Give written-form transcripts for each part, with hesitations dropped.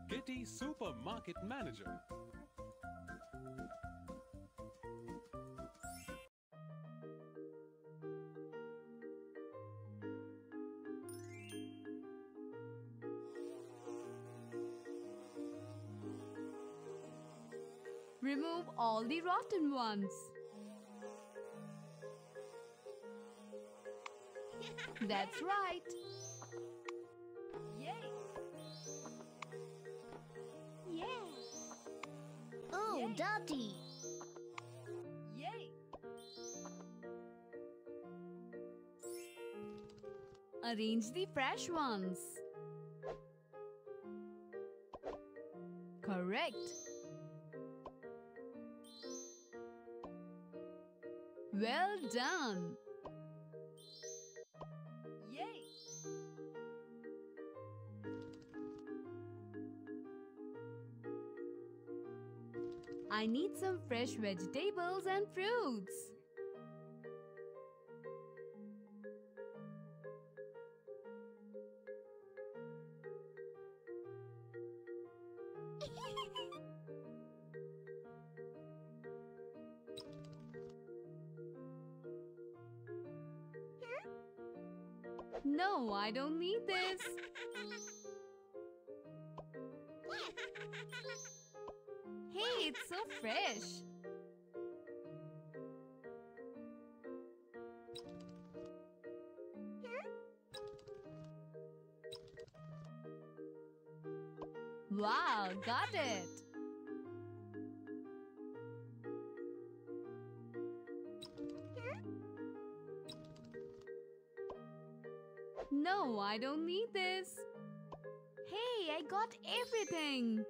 Kitty Supermarket Manager. Remove all the rotten ones. That's right. Yay! Yeah. Oh, Yay. dirty. Yay! Arrange the fresh ones. Correct. Well done. Yay! I need some fresh vegetables and fruits. No, I don't need this. Hey, it's so fresh. Wow, got it. No, I don't need this. Hey, I got everything.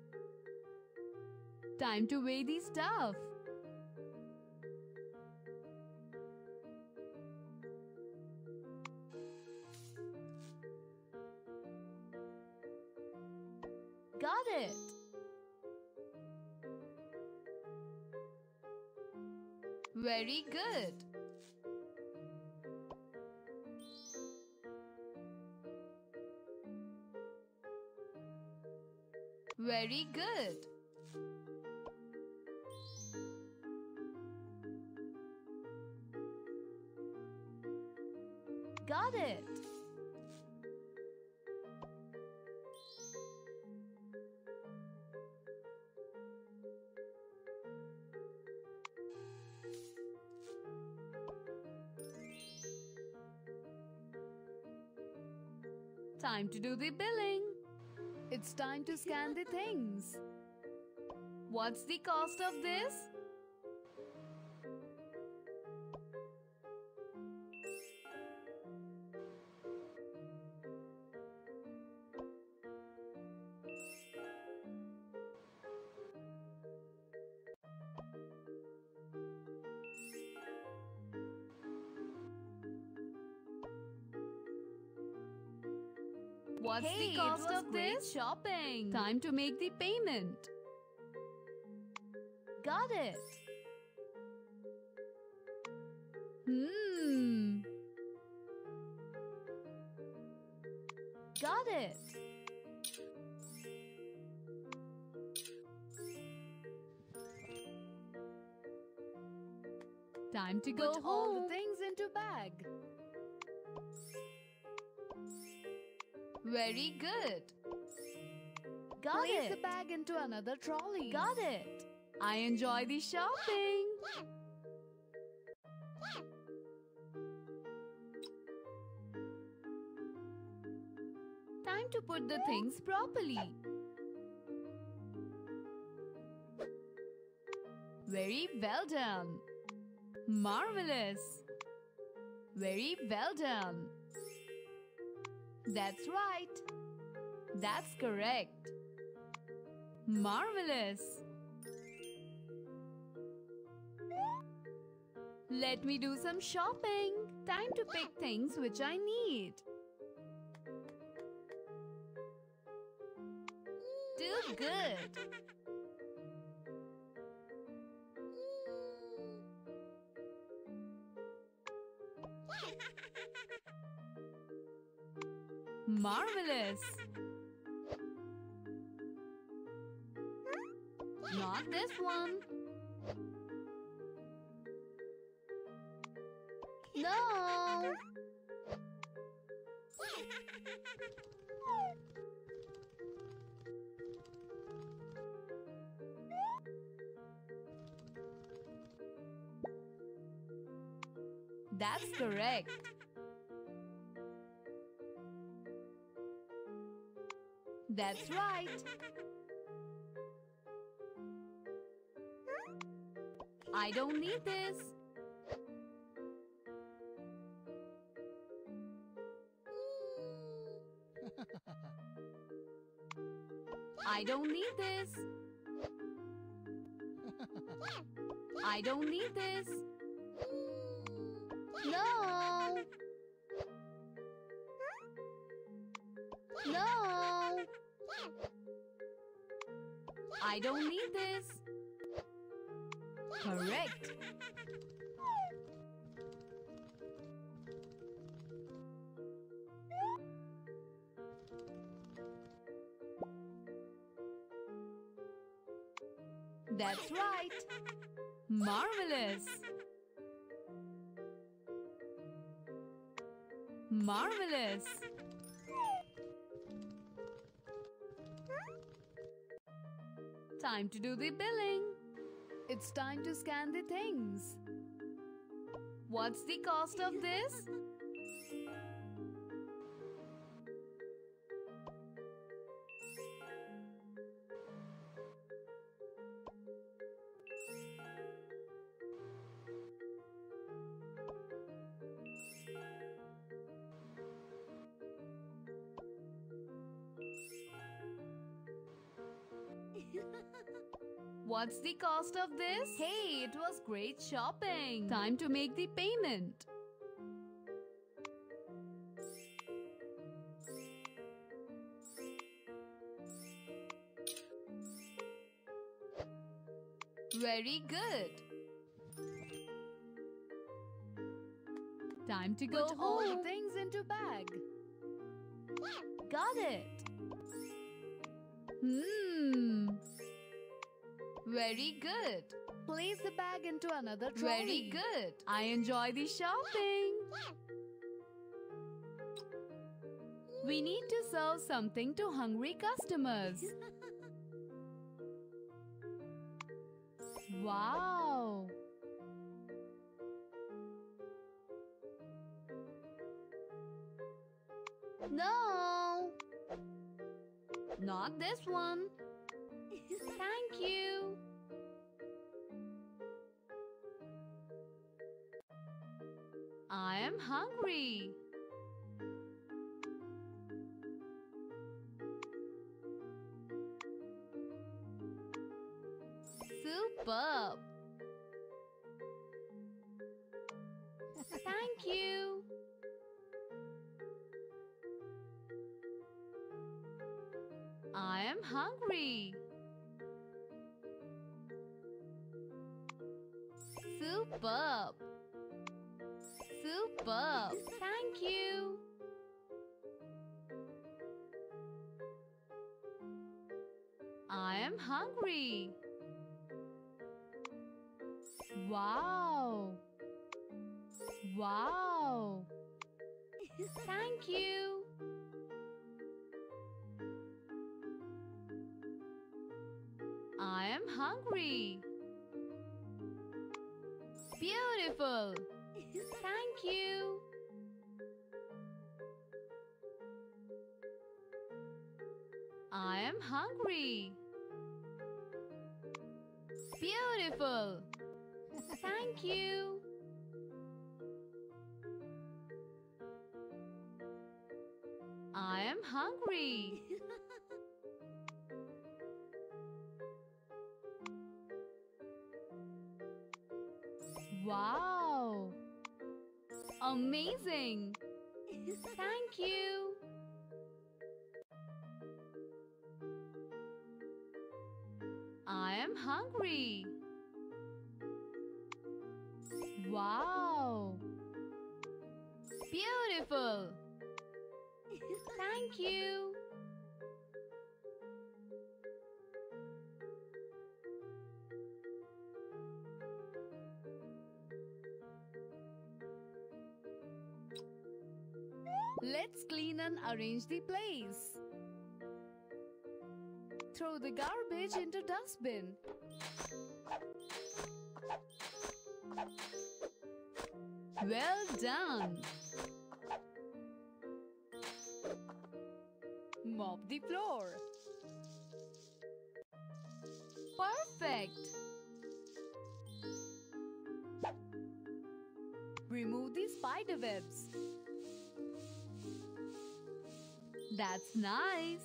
Time to weigh the stuff. Got it. Very good. Very good. Got it. Time to do the billing. It's time to scan the things. What's the cost of this? What's the cost of this? Shopping. Time to make the payment. Got it. Got it. Time to go Put home. all the things into bag. Very good. Got Place it. the bag into another trolley. Got it. I enjoy the shopping. Time to put the things properly. Very well done. Marvelous. Very well done. That's right. That's correct. Marvelous. Let me do some shopping. Time to pick things which I need. Do good. Marvelous. Not this one. No! That's correct. That's right. I don't need this. I don't need this. I don't need this. No! No! I don't need this. Correct. That's right. Marvelous. Marvelous. Time to do the billing. It's time to scan the things. What's the cost of this? What's the cost of this? Hey, it was great shopping. Time to make the payment. Very good. Time to go Put home. all the Things into bag. Got it. Very good. Place the bag into another trolley. Very good. I enjoy the shopping. We need to serve something to hungry customers. Wow. No! Not this one. Thank you. I am hungry. Superb. Thank you. I am hungry. Superb. Superb. Thank you. I am hungry. Wow. Wow. Thank you. I am hungry. Beautiful. Thank you. I am hungry. Beautiful. Thank you. I am hungry. Wow. Amazing. Thank you. I am hungry. Wow. Beautiful. Thank you. and arrange the place. Throw the garbage into dustbin. Well done. Mop the floor. Perfect. Remove the spider webs. That's nice.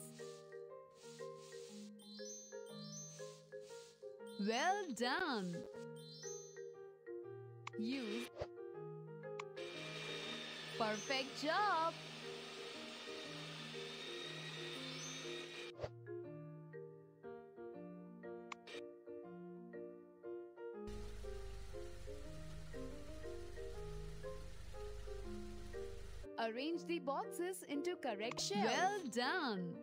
Well done. Use. Perfect job. Arrange the boxes into correct shelves. Well done.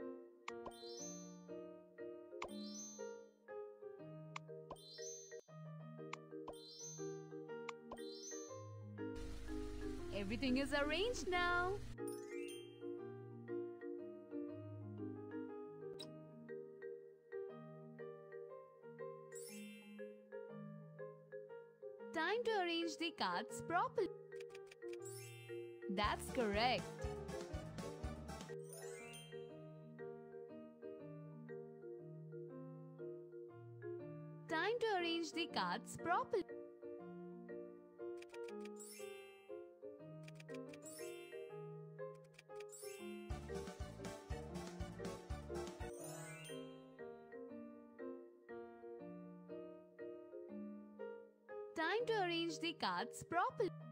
Everything is arranged now. Time to arrange the cards properly. That's correct. Time to arrange the cards properly. Time to arrange the cards properly.